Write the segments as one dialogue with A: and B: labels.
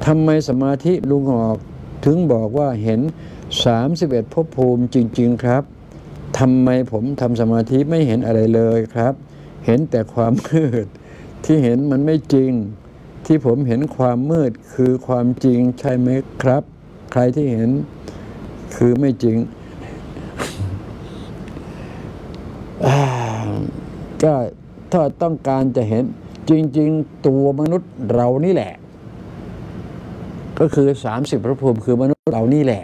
A: ำไมสมาธิลุงออกถึงบอกว่าเห็น31ภพภูมิจริงๆครับทำไมผมทำสมาธิไม่เห็นอะไรเลยครับเห็นแต่ความมืดที่เห็นมันไม่จริงที่ผมเห็นความมืดคือความจริงใช่ไหมครับใครที่เห็นคือไม่จริงก็ถ้าต้องการจะเห็นจริงๆตัวมนุษย์เรานี่แหละก็คือ30พระภูมิคือมนุษย์เรานี่แหละ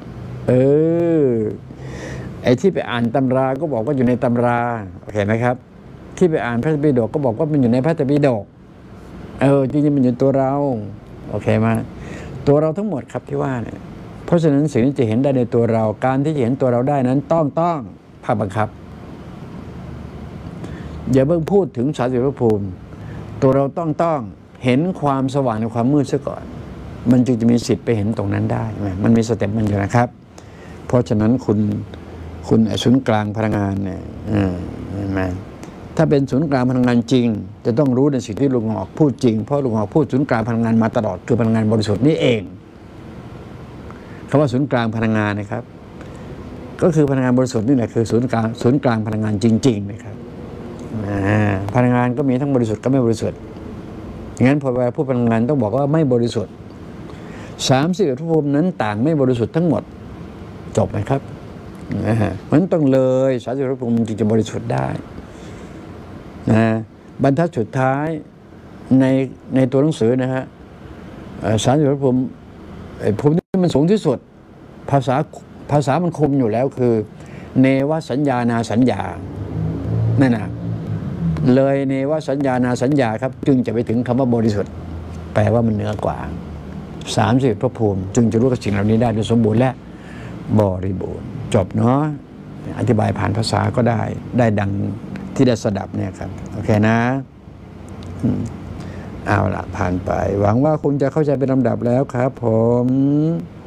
A: ไอ้ที่ไปอ่านตำราก็บอกว่าอยู่ในตำราโอเคไหมครับที่ไปอ่านพระไตรปิฎกก็บอกว่ามันอยู่ในพระไตรปิฎกจริงๆมันอยู่ตัวเราโอเคไหมตัวเราทั้งหมดครับที่ว่าเนี่ยเพราะฉะนั้นสิ่งที่จะเห็นได้ในตัวเราการที่จะเห็นตัวเราได้นั้นต้องภาคบังคับอย่าเพิ่งพูดถึง30พระภูมิตัวเราต้องเห็นความสว่างในความมืดซะก่อนมันจึงจะมีสิทธิ์ไปเห็นตรงนั้นได้มันมีสเต็ปมันอยู่นะครับเพราะฉะนั้นคุณศูนย์กลางพลังงานเนี่ยถ้าเป็นศูนย์กลางพลังงานจริงจะต้องรู้ในสิ่งที่ลุงออกพูดจริงเพราะลุงออกพูดศูนย์กลางพลังงานมาตลอดคือพลังงานบริสุทธิ์นี่เองคำว่าศูนย์กลางพลังงานนะครับก็คือพลังงานบริสุทธิ์นี่แหละคือศูนย์กลางพลังงานจริงๆนะครับพลังงานก็มีทั้งบริสุทธิ์ก็ไม่บริสุทธิ์งั้นพอเวลาพูดพลังงานต้องบอกว่าไม่บริสุทธิ์31ภพภูมินั้นต่างไม่บริสุทธิ์ทั้งหมดจบไหมครับมันต้องเลย30ภพภูมิจึงจะบริสุทธิ์ได้บรรทัดสุดท้ายในตัวหนังสือนะฮะ30ภพภูมิภูมิที่มันสูงที่สุดภาษามันคมอยู่แล้วคือเนวสัญญานาสัญญานั่นนะเลยเนวสัญญานาสัญญาครับจึงจะไปถึงคำว่าบริสุทธิ์แปลว่ามันเหนือกว่า30ภพภูมิจึงจะรู้กับสิ่งเหล่านี้ได้โดยสมบูรณ์และบริบูรณ์จบเนาะอธิบายผ่านภาษาก็ได้ดังที่ได้สดับเนี่ยครับโอเคนะเอาละผ่านไปหวังว่าคุณจะเข้าใจเป็นลำดับแล้วครับผม